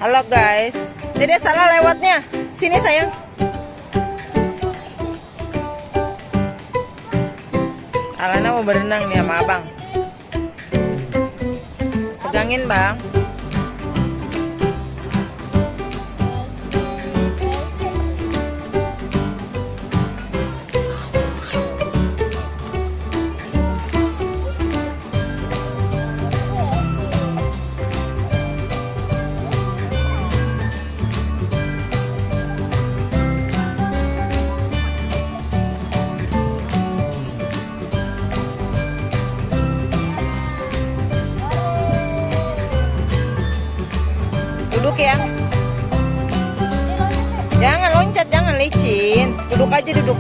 Halo guys, Dede salah lewatnya. Sini sayang. Alana mau berenang nih sama abang. Pegangin bang. Duduk ya. Jangan loncat, jangan licin. Duduk aja, duduk.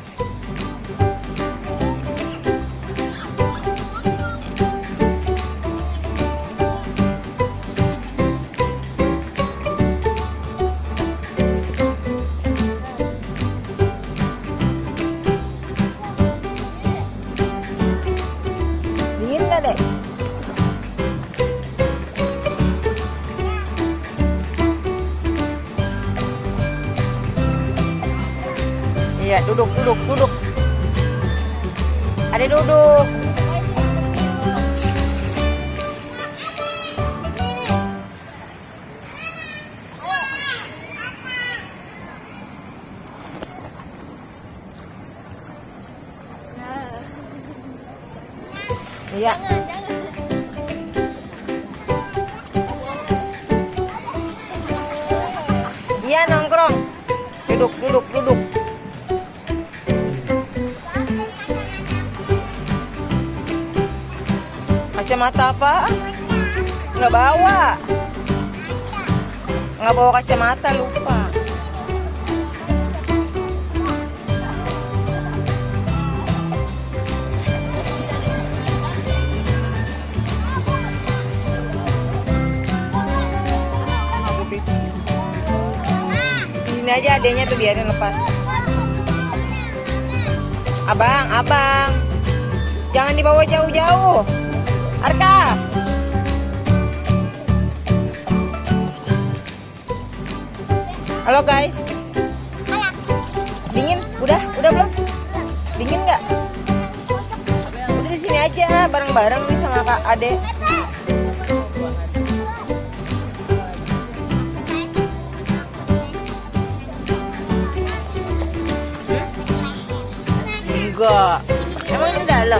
Dingin gak, Dek? Iya, duduk. Adek duduk. Iya. Iya, nongkrong. Duduk. Kacamata apa? Nggak bawa kacamata, lupa. Ini aja adenya tuh, biarin lepas. Abang, jangan dibawa jauh-jauh. Arka. Halo guys. Dingin? Udah belum? Dingin nggak? Udah di sini aja bareng-bareng nih sama Kak Ade. Enggak. Emang di dalam?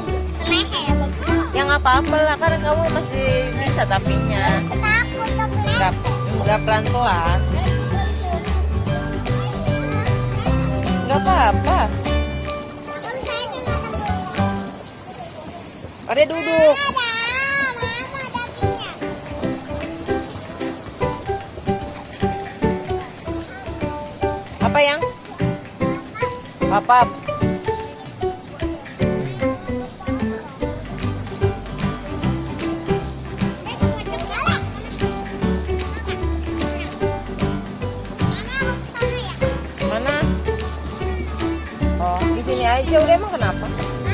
Ya nggak apa-apa lah, karena kamu masih bisa tapinya. Nggak pelan-pelan. Nggak apa-apa. Ada duduk. Apa yang? Apa? Aja udah, emang kenapa?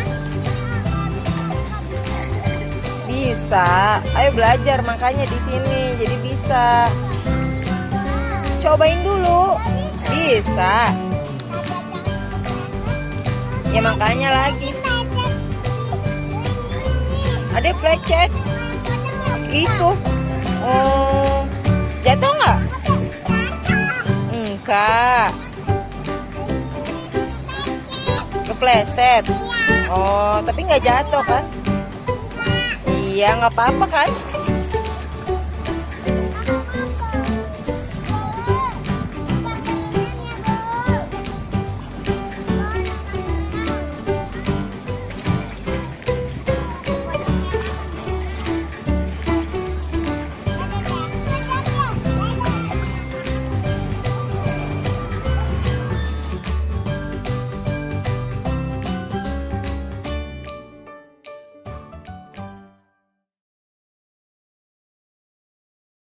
Bisa, ayo belajar, makanya di sini jadi bisa. Cobain dulu, bisa. Ya makanya lagi. Ada plecet. Itu. Oh, jatuh nggak? Enggak. Kepleset. Oh, tapi nggak jatuh kan? Iya, nggak apa-apa kan?